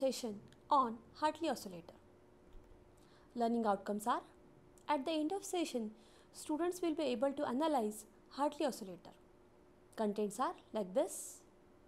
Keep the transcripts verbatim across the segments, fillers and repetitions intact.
session on Hartley Oscillator. Learning outcomes are: at the end of session, students will be able to analyze Hartley Oscillator. Contents are like this.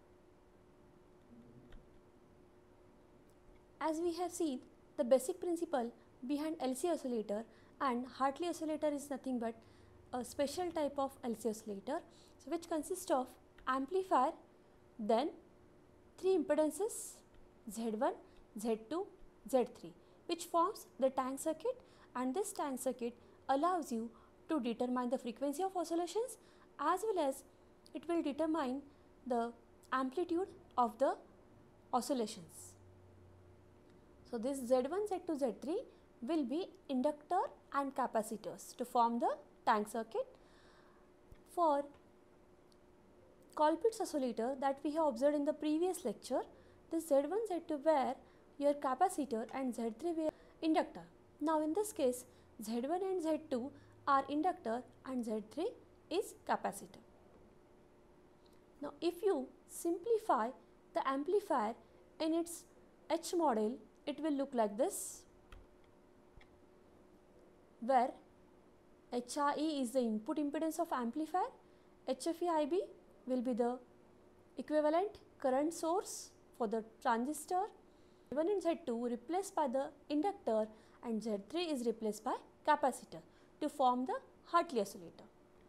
As we have seen, the basic principle behind L C oscillator, and Hartley oscillator is nothing but a special type of L C oscillator, so which consists of amplifier, then three impedances Z one, Z two, Z three, which forms the tank circuit, and this tank circuit allows you to determine the frequency of oscillations as well as it will determine the amplitude of the oscillations. So, this Z one, Z two, Z three will be inductor and capacitors to form the tank circuit. For Colpitt's oscillator that we have observed in the previous lecture, this Z one, Z two were your capacitor and Z three were inductor. Now, in this case, Z one and Z two are inductor and Z three is capacitor. Now, if you simplify the amplifier in its H model, it will look like this, where H R E is the input impedance of amplifier, H F E I B will be the equivalent current source for the transistor, Z one and Z two replaced by the inductor and Z three is replaced by capacitor to form the Hartley oscillator.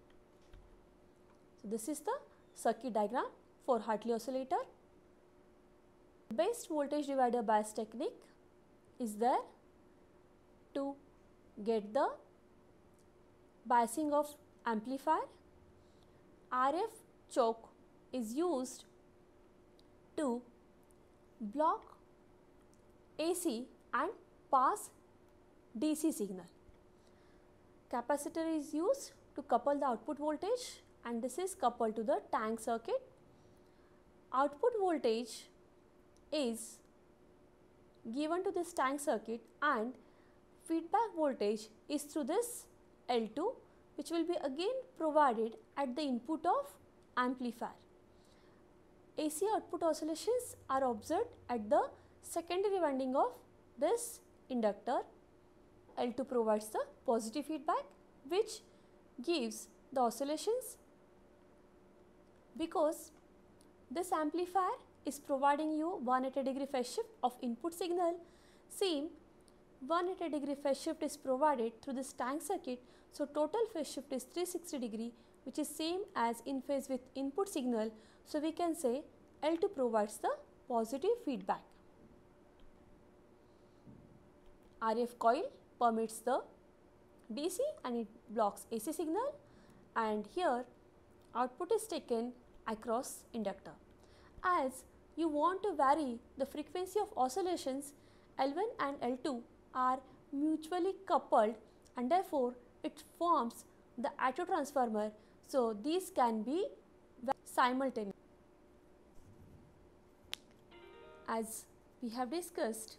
So, this is the circuit diagram for Hartley oscillator. Base voltage divider bias technique is there to get the biasing of amplifier. R F choke is used to block A C and pass D C signal. Capacitor is used to couple the output voltage, and this is coupled to the tank circuit. Output voltage is given to this tank circuit and feedback voltage is through this L two, which will be again provided at the input of amplifier. A C output oscillations are observed at the secondary winding of this inductor. L two provides the positive feedback which gives the oscillations. Because this amplifier is providing you one hundred eighty degree phase shift of input signal, same one hundred eighty degree phase shift is provided through this tank circuit. So, total phase shift is three hundred sixty degree, which is same as in phase with input signal. So, we can say L two provides the positive feedback. R F coil permits the D C and it blocks A C signal, and here output is taken across inductor. As you want to vary the frequency of oscillations, L one and L two are mutually coupled and therefore it forms the autotransformer. So, these can be simultaneous. As we have discussed,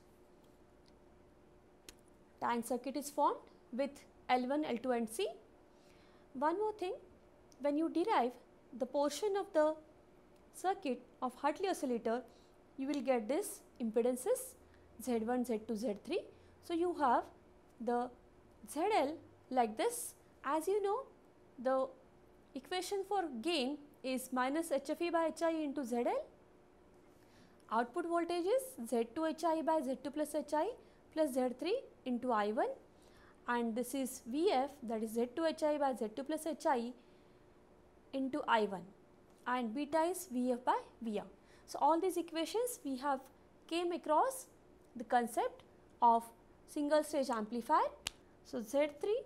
tank circuit is formed with L one, L two and C. One more thing, when you derive the portion of the circuit of Hartley oscillator, you will get this impedances Z one, Z two, Z three. So, you have the Z L like this. As you know, the equation for gain is minus H F E by H I into Z L. Output voltage is Z two H I by Z two plus H I plus Z three into I one, and this is V F, that is Z two H I by Z two plus H I into I one, and beta is V F by V out. So, all these equations we have came across the concept of single stage amplifier. So, Z three,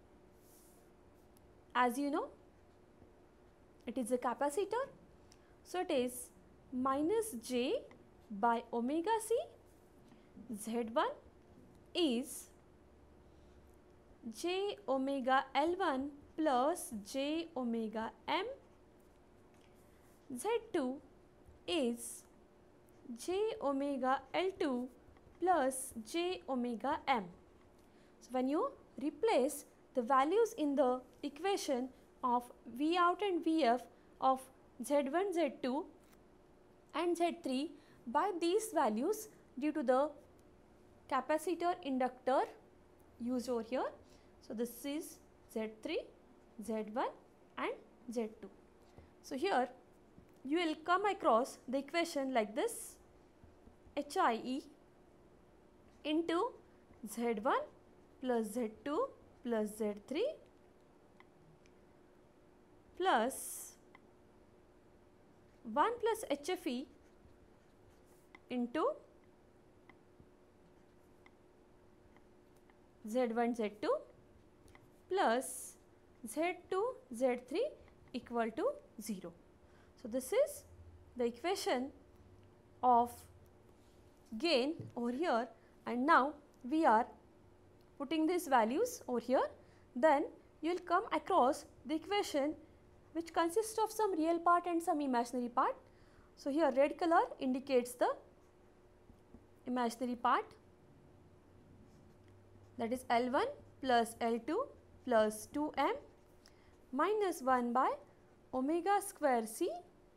as you know, it is a capacitor. So, it is minus J by omega C. Z one is J omega L one plus J omega M. Z two is J omega L two plus J omega M. So, when you replace the values in the equation of V out and V F of Z one, Z two and Z three by these values, due to the capacitor inductor used over here. So this is Z three, Z one and Z two. So here you will come across the equation like this: H I E into Z one plus Z two plus Z three plus one plus H F E into Z one Z two plus Z two Z three equal to zero. So this is the equation of gain over here, and now we are putting these values over here. Then you will come across the equation which consists of some real part and some imaginary part. So here red color indicates the imaginary part, that is L one plus L two plus two M minus one by omega square C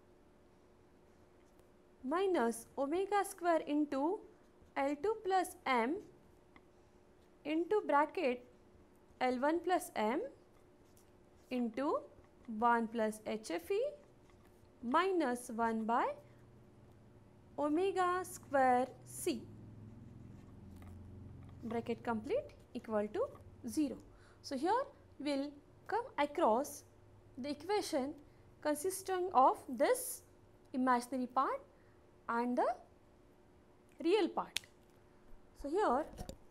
minus omega square into L two plus M into bracket L one plus M into one plus H F E minus one by omega square C, bracket complete, equal to zero. So here we will come across the equation consisting of this imaginary part and the real part. So here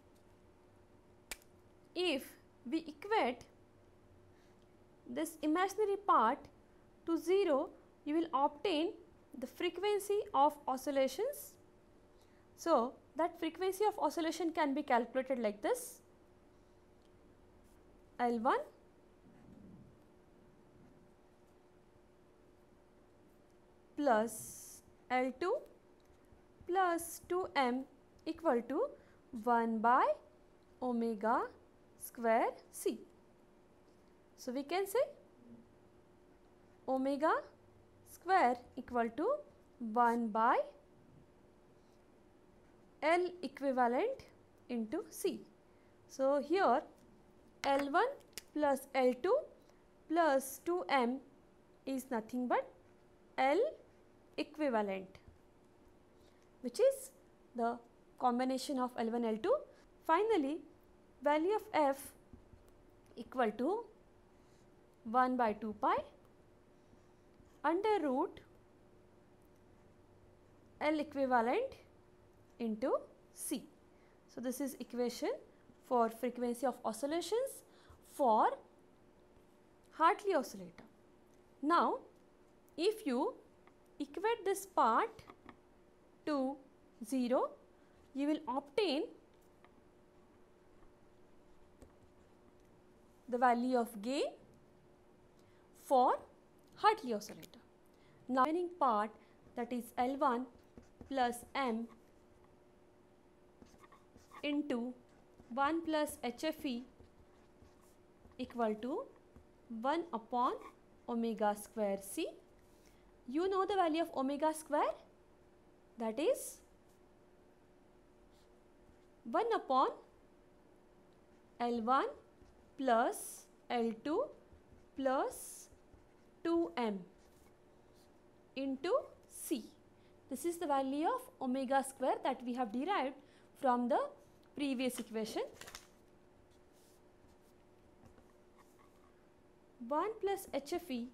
if we equate this imaginary part to zero, you will obtain the frequency of oscillations. So that frequency of oscillation can be calculated like this: L one plus L two plus two M equal to one by omega square C. So we can say omega square equal to one by L equivalent into C. So here L one plus L two plus two M is nothing but L equivalent, which is the combination of L one L two. Finally, value of F equal to one by two pi under root L equivalent into C. So this is equation for frequency of oscillations for Hartley oscillator. Now if you equate this part to zero, you will obtain the value of gain for Hartley oscillator. Now remaining part, that is L one plus M into one plus H F E equal to one upon omega square C. You know the value of omega square, that is one upon L one plus L two plus two M into C. This is the value of omega square that we have derived from the previous equation. one plus H F E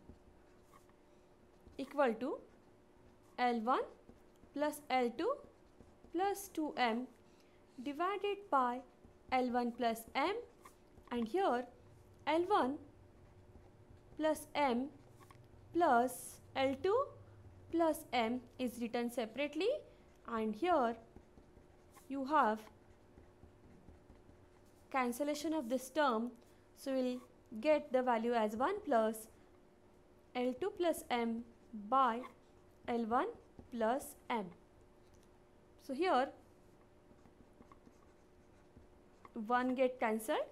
equal to L one plus L two plus two M divided by L one plus M, and here L one plus M plus L two plus M is written separately, and here you have cancellation of this term. So we will get the value as one plus L two plus M by L one plus M. So here one get cancelled.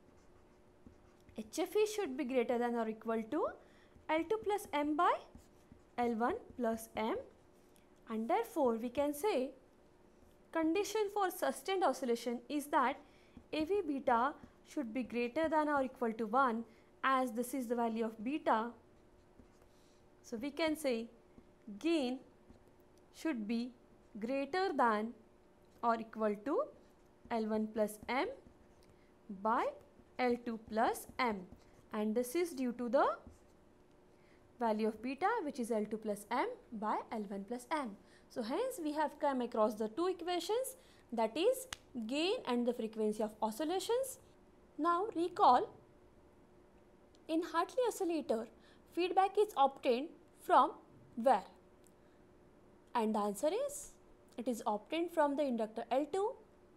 H F E should be greater than or equal to L two plus M by L one plus M, and therefore we can say condition for sustained oscillation is that A V beta should be greater than or equal to one, as this is the value of beta. So we can say gain should be greater than or equal to L one plus M by L two plus M, and this is due to the value of beta, which is L two plus M by L one plus M. So hence we have come across the two equations, that is gain and the frequency of oscillations. Now recall, in Hartley oscillator feedback is obtained from where? And the answer is it is obtained from the inductor L two,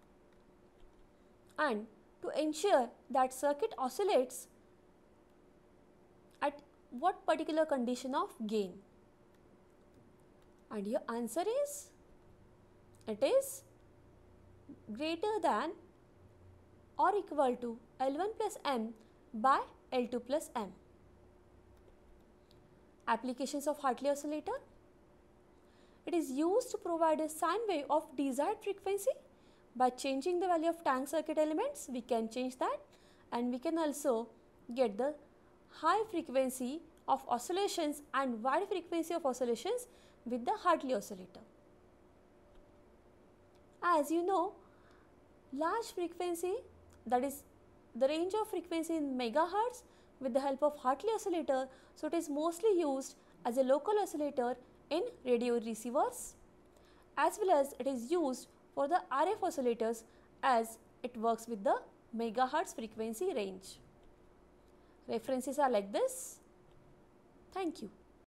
and to ensure that circuit oscillates at what particular condition of gain? And your answer is it is greater than or equal to L one plus M by L two plus M. Applications of Hartley oscillator. It is used to provide a sine wave of desired frequency. By changing the value of tank circuit elements, we can change that, and we can also get the high frequency of oscillations and wide frequency of oscillations with the Hartley oscillator. As you know, large frequency, that is the range of frequency in megahertz, with the help of Hartley oscillator, so it is mostly used as a local oscillator in radio receivers, as well as it is used for the R F oscillators, as it works with the megahertz frequency range. References are like this. Thank you.